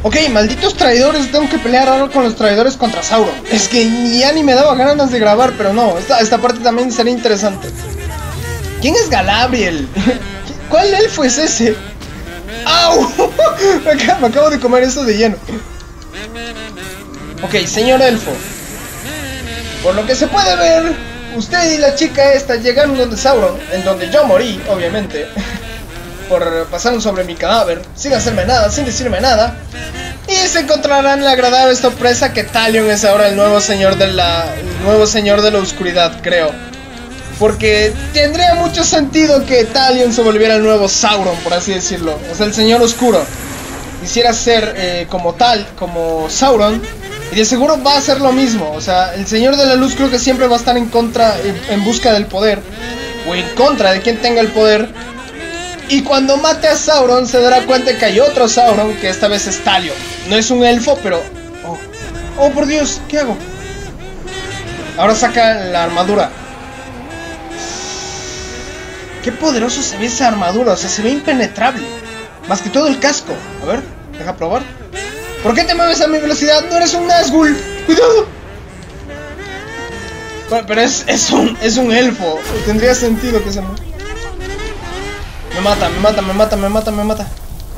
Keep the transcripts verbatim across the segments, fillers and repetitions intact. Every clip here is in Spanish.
Ok, malditos traidores, tengo que pelear ahora con los traidores contra Sauron. Es que ya ni me daba ganas de grabar, pero no, esta, esta parte también sería interesante. ¿Quién es Galadriel? ¿Cuál elfo es ese? ¡Au! Me acabo, me acabo de comer eso de lleno. Ok, señor elfo. Por lo que se puede ver, usted y la chica esta llegaron donde Sauron, en donde yo morí, obviamente. Por pasaron sobre mi cadáver, sin hacerme nada, sin decirme nada. Y se encontrarán la agradable sorpresa que Talion es ahora el nuevo señor de la... El nuevo señor de la oscuridad, creo. Porque tendría mucho sentido que Talion se volviera el nuevo Sauron, por así decirlo. O sea, el señor oscuro. Quisiera ser eh, como tal, como Sauron. Y de seguro va a ser lo mismo. O sea, el señor de la luz creo que siempre va a estar en contra, en, en busca del poder. O en contra de quien tenga el poder. Y cuando mate a Sauron se dará cuenta que hay otro Sauron, que esta vez es Talion. No es un elfo, pero... Oh, oh por Dios, ¿qué hago? Ahora saca la armadura. Qué poderoso se ve esa armadura, o sea, se ve impenetrable. Más que todo el casco. A ver, deja probar. ¿Por qué te mueves a mi velocidad? No eres un Nazgûl. ¡Cuidado! Bueno, pero es, es, un, es un elfo. Tendría sentido que se mueva. Me mata, me mata, me mata, me mata, me mata.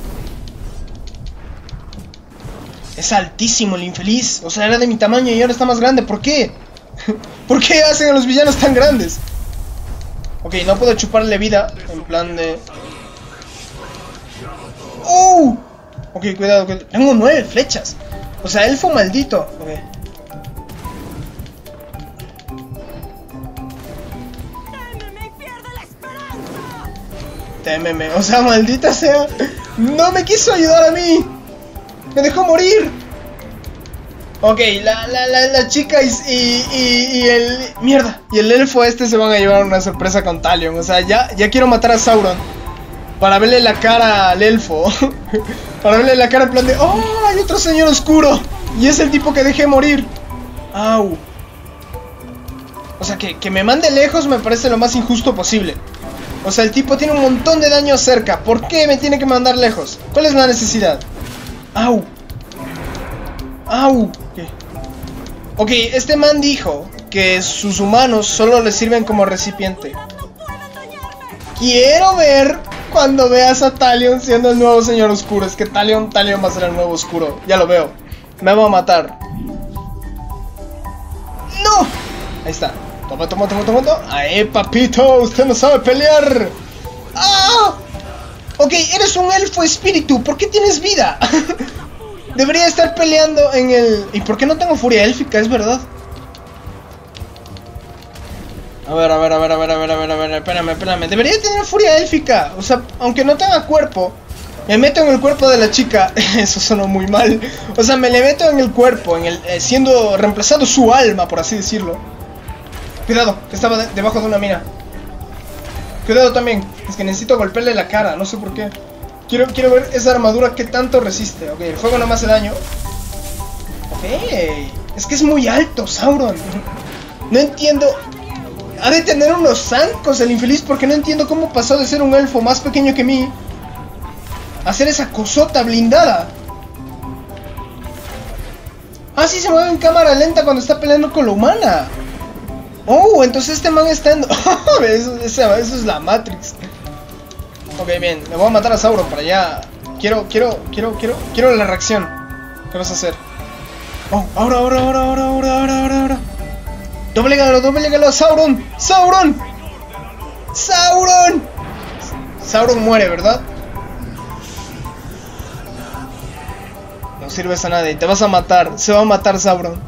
Es altísimo el infeliz. O sea, era de mi tamaño y ahora está más grande. ¿Por qué? ¿Por qué hacen a los villanos tan grandes? Ok, no puedo chuparle vida. En plan de... ¡Oh! Ok, cuidado, cuidado. Tengo nueve flechas. O sea, elfo maldito. Ok. Témeme, o sea, maldita sea. No me quiso ayudar a mí. Me dejó morir. Ok, la, la, la, la chica y, y, y, y el... Mierda. Y el elfo este se van a llevar una sorpresa con Talion. O sea, ya, ya quiero matar a Sauron. Para verle la cara al elfo. Para verle la cara en plan de... ¡Oh! Hay otro señor oscuro. Y es el tipo que dejé morir. Au. O sea, que, que me mande lejos me parece lo más injusto posible. O sea, el tipo tiene un montón de daño cerca. ¿Por qué me tiene que mandar lejos? ¿Cuál es la necesidad? Au. Au. ¿Qué? Ok, este man dijo que sus humanos solo le sirven como recipiente. Quiero ver cuando veas a Talion siendo el nuevo señor oscuro. Es que Talion, Talion va a ser el nuevo oscuro. Ya lo veo. Me va a matar. ¡No! Ahí está. Toma, toma, toma, toma, toma. ¡Ay, papito! Usted no sabe pelear. ¡Ah! Ok, eres un elfo espíritu. ¿Por qué tienes vida? Debería estar peleando en el... ¿Y por qué no tengo furia élfica? Es verdad. A ver, a ver, a ver, a ver, a ver, a ver, a ver, espérame, espérame. Debería tener furia élfica. O sea, aunque no tenga cuerpo, me meto en el cuerpo de la chica. Eso sonó muy mal. O sea, me le meto en el cuerpo, en el, eh, siendo reemplazado su alma, por así decirlo. Cuidado, que estaba de debajo de una mina. Cuidado también, es que necesito golpearle la cara, no sé por qué. Quiero, quiero ver esa armadura que tanto resiste. Ok, el fuego no me hace daño. Ok, es que es muy alto, Sauron. No entiendo. Ha de tener unos zancos el infeliz, porque no entiendo cómo pasó de ser un elfo más pequeño que mí a ser esa cosota blindada. Ah, sí, se mueve en cámara lenta cuando está peleando con la humana. Oh, entonces este man está en... eso, eso, eso es la Matrix. Ok, bien, me voy a matar a Sauron para allá. Quiero, quiero, quiero, quiero, quiero la reacción. ¿Qué vas a hacer? Oh, ahora, ahora, ahora, ahora, ahora, ahora, ahora, ahora. Doblegalo, doblegalo a Sauron. ¡Sauron! ¡Sauron! Sauron muere, ¿verdad? No sirves a nadie, te vas a matar. Se va a matar Sauron.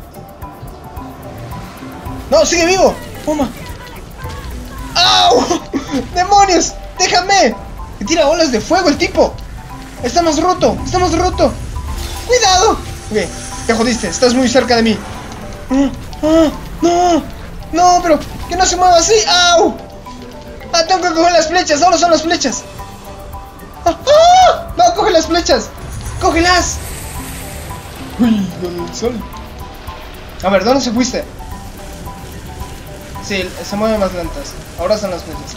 ¡No, sigue vivo! ¡Toma! ¡Au! ¡Demonios! ¡Déjame! ¡Me tira olas de fuego el tipo! ¡Está más roto! ¡Está más roto! ¡Cuidado! Ok, te jodiste, estás muy cerca de mí. ¡Ah! ¡Ah! ¡No! ¡No, pero! ¡Que no se mueva así! ¡Au! ¡Ah, tengo que coger las flechas! ¡Ahora son las flechas! ¡Ah! ¡Ah! ¡No, coge las flechas! ¡Cógelas! ¡Uy, lo del sol! A ver, ¿dónde se fuiste? Sí, se mueven más lentas. Ahora son las flechas.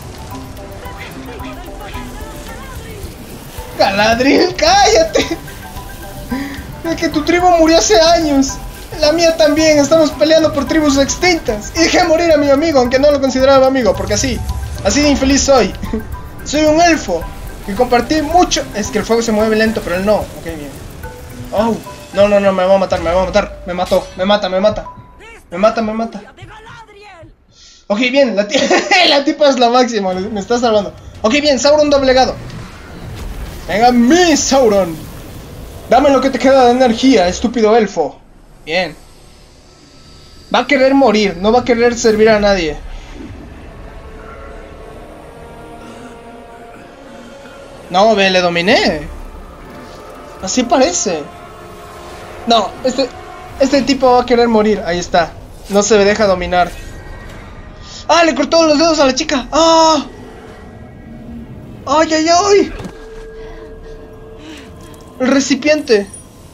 Galadriel, cállate. De que tu tribu murió hace años. La mía también. Estamos peleando por tribus extintas. Y dejé morir a mi amigo, aunque no lo consideraba amigo, porque así, así de infeliz soy. Soy un elfo. Y compartí mucho. Es que el fuego se mueve lento, pero él no. Ok, bien. Oh, no, no, no, me va a matar, me va a matar. Me mató, me mata, me mata. Me mata, me mata. Ok, bien, la, la tipa es la máxima, me está salvando. Ok, bien, Sauron doblegado. Venga, mi Sauron. Dame lo que te queda de energía, estúpido elfo. Bien. Va a querer morir, no va a querer servir a nadie. No, ve, le dominé. Así parece. No, este, este tipo va a querer morir. Ahí está. No se deja dominar. ¡Ah! Le cortó los dedos a la chica. ¡Ah! ¡Ay, ay, ay! El recipiente.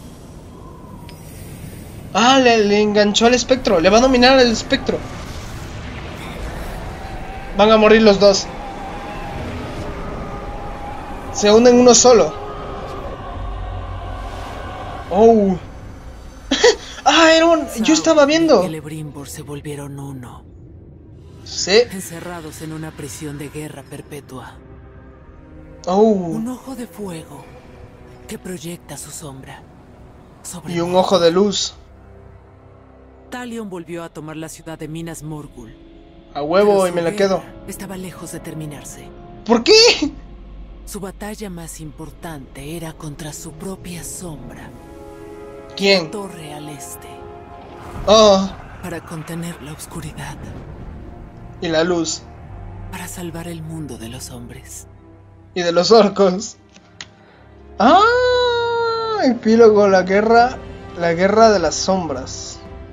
Ah, le, le enganchó al espectro. Le va a dominar al espectro. Van a morir los dos. Se unen uno solo. Oh. Ah, era un... Yo estaba viendo. Y Celebrimbor se volvieron uno. Sí. Encerrados en una prisión de guerra perpetua. Oh. Un ojo de fuego que proyecta su sombra sobre y un ojo de luz. Talion volvió a tomar la ciudad de Minas Morgul. A huevo, y me la quedo. Estaba lejos de terminarse. ¿Por qué? Su batalla más importante era contra su propia sombra. ¿Quién? La torre al este. Oh. Para contener la oscuridad. Y la luz. Para salvar el mundo de los hombres. Y de los orcos. Ah, epílogo, la guerra, la guerra de las sombras.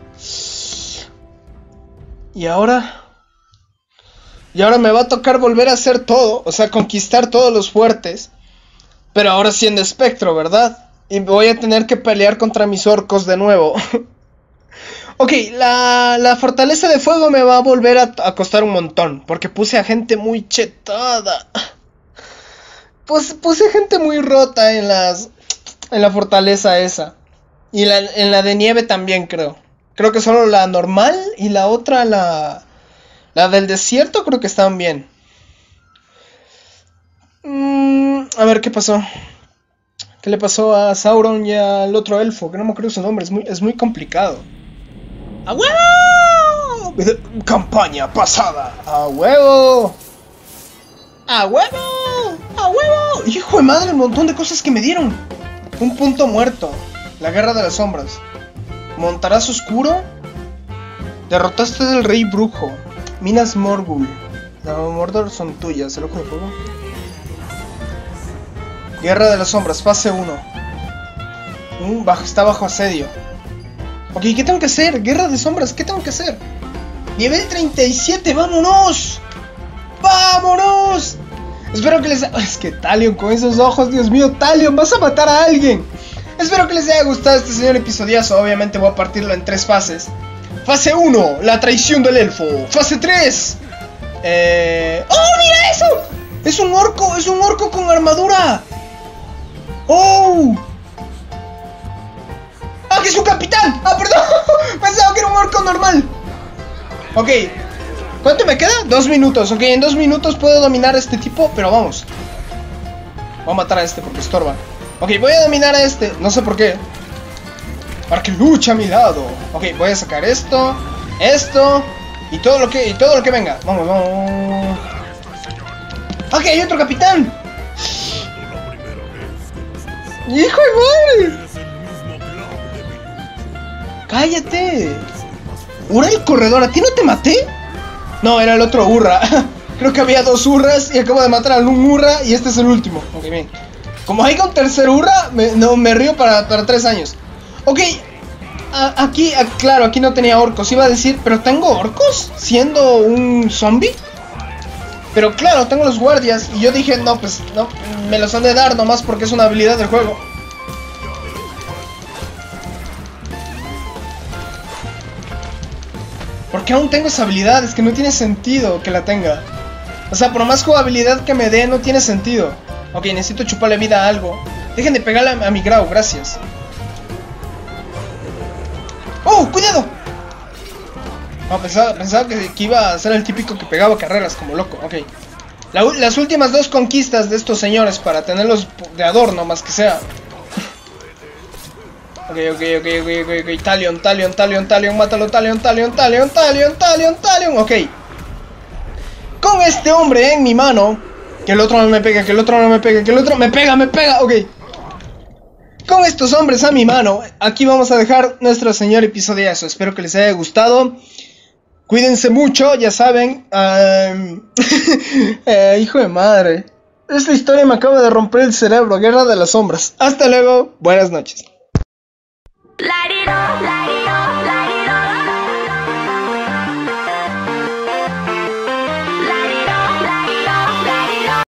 Y ahora, y ahora me va a tocar volver a hacer todo, o sea, conquistar todos los fuertes, pero ahora siendo espectro, ¿verdad? Y voy a tener que pelear contra mis orcos de nuevo. Ok, la, la fortaleza de fuego me va a volver a, a costar un montón, porque puse a gente muy chetada. Pues puse gente muy rota en las en la fortaleza esa. Y la, en la de nieve también creo. Creo que solo la normal y la otra, la la del desierto, creo que estaban bien. Mm, a ver qué pasó. ¿Qué le pasó a Sauron y al otro elfo? Que no me acuerdo su nombre, es muy, es muy complicado. ¡A huevo! Campaña pasada. ¡A huevo! ¡A huevo! ¡A huevo! ¡Hijo de madre! Un montón de cosas que me dieron. Un punto muerto. La guerra de las sombras. Montaraz oscuro. Derrotaste al rey brujo. Minas Morgul. La Mordor son tuyas. El ojo de fuego. Guerra de las sombras, fase uno. Uh, bajo, está bajo asedio. Ok, ¿qué tengo que hacer? Guerra de sombras, ¿qué tengo que hacer? Nivel treinta y siete, ¡vámonos! ¡Vámonos! Espero que les... Es que Talion con esos ojos, Dios mío, Talion, vas a matar a alguien. Espero que les haya gustado este señor episodiazo. Obviamente voy a partirlo en tres fases. Fase uno, la traición del elfo. Fase tres. Eh... ¡Oh, mira eso! Es un orco, es un orco con armadura. ¡Oh! ¡Ah, que es un capitán! ¡Ah, perdón! Pensaba que era un orco normal. Ok. ¿Cuánto me queda? Dos minutos. Ok, en dos minutos puedo dominar a este tipo, pero vamos. Voy a matar a este porque estorba. Ok, voy a dominar a este. No sé por qué. Para que luche a mi lado. Ok, voy a sacar esto, esto y todo lo que, y todo lo que venga. Vamos, vamos. Ok, hay otro capitán. ¡Hijo de madre! ¡Cállate! ¡Ura el corredor! ¿A ti no te maté? No, era el otro Urra. Creo que había dos Urras y acabo de matar a un Urra y este es el último. Ok, bien. Como hay un tercer Urra, me, no, me río para, para tres años. Ok. A, aquí, a, claro, aquí no tenía orcos. Iba a decir, ¿pero tengo orcos? ¿Siendo un zombie? Pero claro, tengo los guardias. Y yo dije, no, pues, no, me los han de dar nomás porque es una habilidad del juego. Porque aún tengo esa habilidad, es que no tiene sentido que la tenga. O sea, por más jugabilidad que me dé, no tiene sentido. Ok, necesito chuparle vida a algo. Dejen de pegarle a, a mi Grau, gracias. ¡Oh, cuidado! No, pensaba, pensaba que, que iba a ser el típico que pegaba carreras como loco. Ok. La, las últimas dos conquistas de estos señores para tenerlos de adorno, más que sea. Ok, ok, ok, ok, ok, ok. Talion, Talion, Talion, Talion, mátalo, Talion, Talion, Talion, Talion, Talion, Talion. Ok. Con este hombre en mi mano. Que el otro no me pega, que el otro no me pega, que el otro me pega, me pega. Ok. Con estos hombres a mi mano, aquí vamos a dejar nuestro señor episodiazo. Espero que les haya gustado. Cuídense mucho, ya saben. Um... eh, hijo de madre. Esta historia me acaba de romper el cerebro. Guerra de las sombras. Hasta luego. Buenas noches.